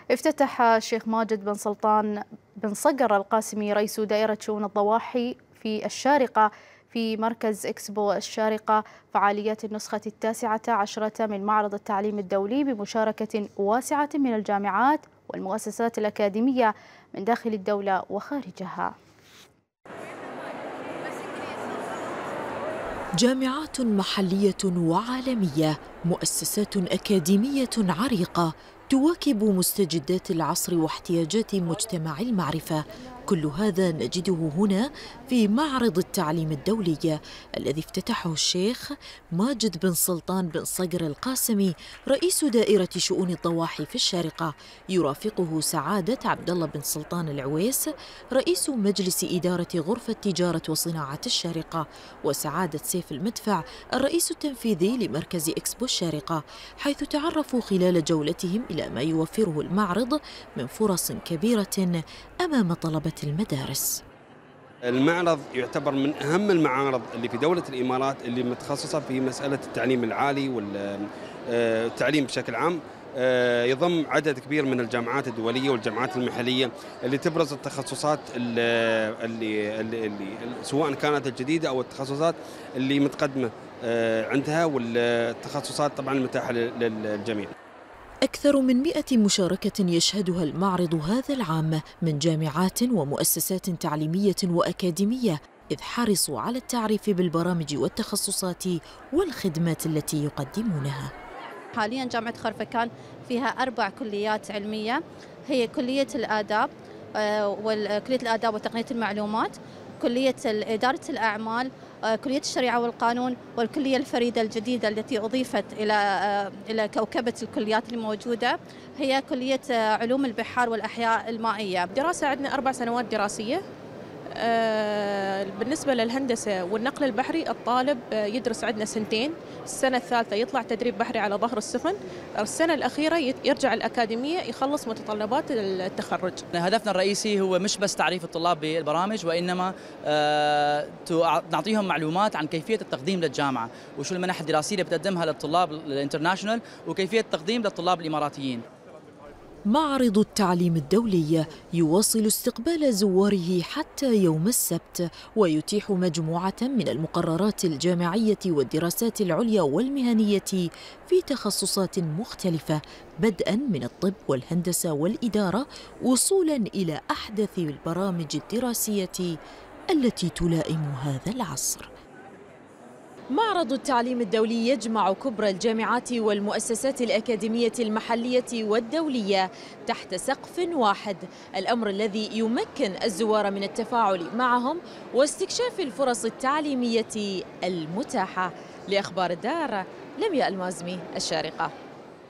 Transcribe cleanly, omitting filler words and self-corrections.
افتتح الشيخ ماجد بن سلطان بن صقر القاسمي رئيس دائرة شؤون الضواحي في الشارقة في مركز إكسبو الشارقة فعاليات النسخة 19 من معرض التعليم الدولي بمشاركة واسعة من الجامعات والمؤسسات الأكاديمية من داخل الدولة وخارجها. جامعات محلية وعالمية، مؤسسات أكاديمية عريقة تواكب مستجدات العصر واحتياجات مجتمع المعرفة، كل هذا نجده هنا في معرض التعليم الدولي الذي افتتحه الشيخ ماجد بن سلطان بن صقر القاسمي رئيس دائرة شؤون الضواحي في الشارقة، يرافقه سعادة عبد الله بن سلطان العويس رئيس مجلس إدارة غرفة تجارة وصناعة الشارقة، وسعادة سيف المدفع الرئيس التنفيذي لمركز إكسبو الشارقة، حيث تعرفوا خلال جولتهم إلى ما يوفره المعرض من فرص كبيرة أمام طلبة المدارس. المعرض يعتبر من أهم المعارض اللي في دولة الإمارات اللي متخصصة في مسألة التعليم العالي والتعليم بشكل عام. يضم عدد كبير من الجامعات الدولية والجامعات المحلية اللي تبرز التخصصات اللي سواء كانت الجديدة أو التخصصات اللي متقدمة عندها، والتخصصات طبعا المتاحة للجميع. أكثر من 100 مشاركة يشهدها المعرض هذا العام من جامعات ومؤسسات تعليمية وأكاديمية، إذ حرصوا على التعريف بالبرامج والتخصصات والخدمات التي يقدمونها. حاليا جامعة خرفكان فيها 4 كليات علمية، هي كلية الآداب وكلية الآداب وتقنية المعلومات، كلية إدارة الأعمال، كلية الشريعة والقانون، والكلية الفريدة الجديدة التي أضيفت إلى كوكبة الكليات الموجودة هي كلية علوم البحار والأحياء المائية. الدراسة عندنا 4 سنوات دراسية. بالنسبة للهندسة والنقل البحري الطالب يدرس عندنا 2 سنين، السنة الثالثة يطلع تدريب بحري على ظهر السفن، السنة الأخيرة يرجع الأكاديمية يخلص متطلبات التخرج. هدفنا الرئيسي هو مش بس تعريف الطلاب بالبرامج، وإنما نعطيهم معلومات عن كيفية التقديم للجامعة وشو المنح الدراسية اللي بتقدمها للطلاب الانترناشونال وكيفية التقديم للطلاب الإماراتيين. معرض التعليم الدولي يواصل استقبال زواره حتى يوم السبت، ويتيح مجموعة من المقررات الجامعية والدراسات العليا والمهنية في تخصصات مختلفة، بدءا من الطب والهندسة والإدارة وصولا إلى أحدث البرامج الدراسية التي تلائم هذا العصر. معرض التعليم الدولي يجمع كبرى الجامعات والمؤسسات الأكاديمية المحلية والدولية تحت سقف واحد، الأمر الذي يمكن الزوار من التفاعل معهم واستكشاف الفرص التعليمية المتاحة. لأخبار الدار، لمياء المازمي، الشارقة.